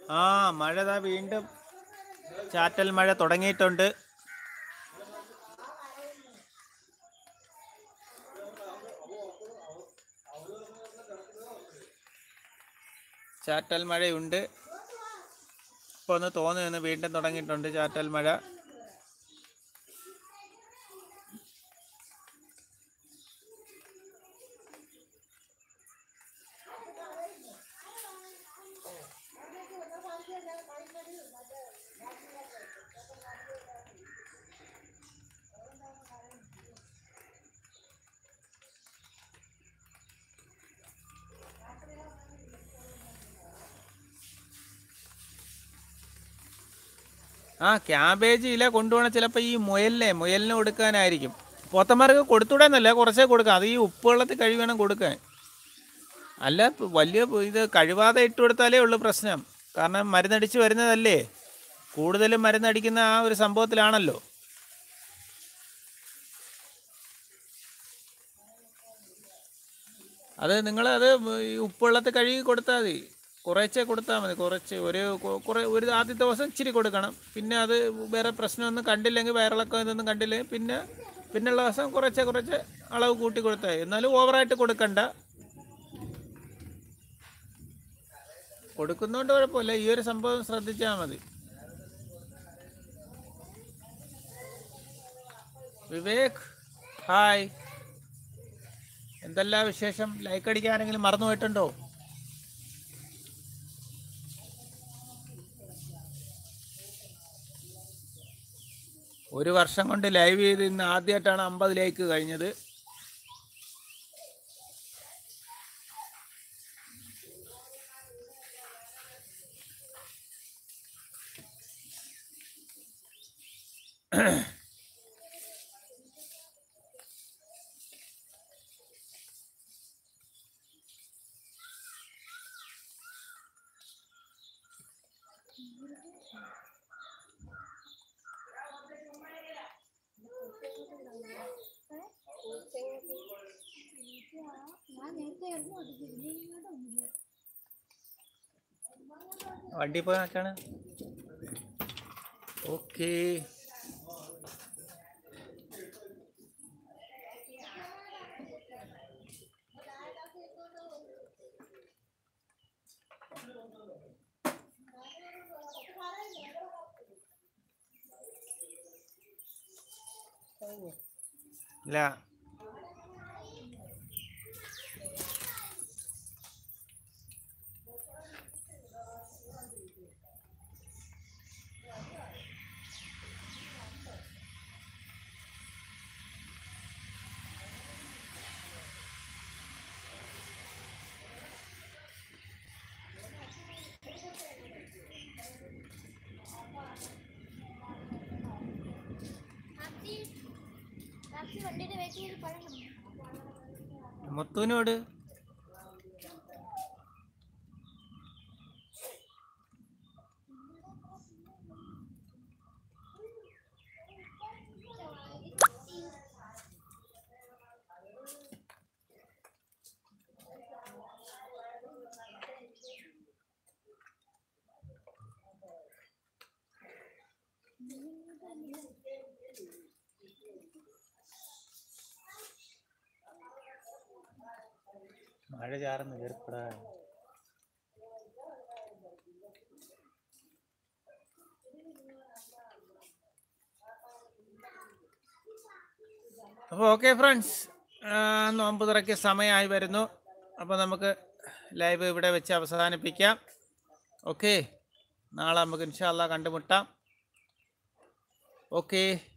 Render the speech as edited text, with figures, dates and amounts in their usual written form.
ആ മഴ ദാ വീണ്ടും ചാറ്റൽ മഴ തുടങ്ങിയിട്ടുണ്ട്. ചാറ്റൽ മഴയുണ്ട്. ഇപ്പോൾ ഒന്ന് തോന്നുന്നു വീണ്ടും തുടങ്ങിയിട്ടുണ്ട് ചാറ്റൽ മഴ. ക്യാബേജ് ഇല കൊണ്ടുപോകണം ചിലപ്പോൾ ഈ മുയലിന് കൊടുക്കാനായിരിക്കും. പോത്തന്മാർക്ക് കൊടുത്തുവിടാന്നല്ല, കുറച്ചേ കൊടുക്കാം. അത് ഈ ഉപ്പുവെള്ളത്തിൽ കഴുകി വേണം കൊടുക്കാൻ. അല്ല, വലിയ ഇത് കഴുകാതെ ഇട്ട് കൊടുത്താലേ ഉള്ളൂ പ്രശ്നം. കാരണം മരുന്നടിച്ച് വരുന്നതല്ലേ, കൂടുതലും മരുന്നടിക്കുന്ന ആ ഒരു സംഭവത്തിലാണല്ലോ. അത് നിങ്ങളത് ഈ ഉപ്പുവെള്ളത്തിൽ കഴുകി കൊടുത്താൽ മതി. കുറച്ചേ കൊടുത്താൽ മതി. കുറച്ച് ഒരു ആദ്യത്തെ ദിവസം ഇച്ചിരി കൊടുക്കണം. പിന്നെ അത് വേറെ പ്രശ്നമൊന്നും കണ്ടില്ലെങ്കിൽ, വയറിളക്കം ഇതൊന്നും കണ്ടില്ലെങ്കിൽ പിന്നെയുള്ള ദിവസം കുറച്ച് അളവ് കൂട്ടി കൊടുത്താൽ മതി. എന്നാലും ഓവറായിട്ട് കൊടുക്കണ്ട. കൊടുക്കുന്നതുകൊണ്ട് കുഴപ്പമില്ല, ഈ ഒരു സംഭവം ശ്രദ്ധിച്ചാൽ മതി. വിവേക്, ഹായ്, എന്തെല്ലാം വിശേഷം? ലൈക്ക് അടിക്കാൻ ആരെങ്കിലും മറന്നു പോയിട്ടുണ്ടോ? ഒരു വർഷം കൊണ്ട് ലൈവ് ചെയ്ത് ഇന്ന് ആദ്യമായിട്ടാണ് 50 ലൈക്ക് കഴിഞ്ഞത്. വണ്ടി പോയി നോക്കാണ്. ഓക്കേ, ഇല്ല മുത്തുവിനോട് മഴ ചാറുന്നു കയറിപ്പെടാ. അപ്പോൾ ഓക്കെ ഫ്രണ്ട്സ്, നോമ്പ് തുറക്കിയ സമയമായി വരുന്നു. അപ്പോൾ നമുക്ക് ലൈവ് ഇവിടെ വെച്ച് അവസാനിപ്പിക്കാം. ഓക്കെ, നാളെ നമുക്ക് ഇൻഷാ അല്ലാഹ് കണ്ടുമുട്ടാം. ഓക്കെ.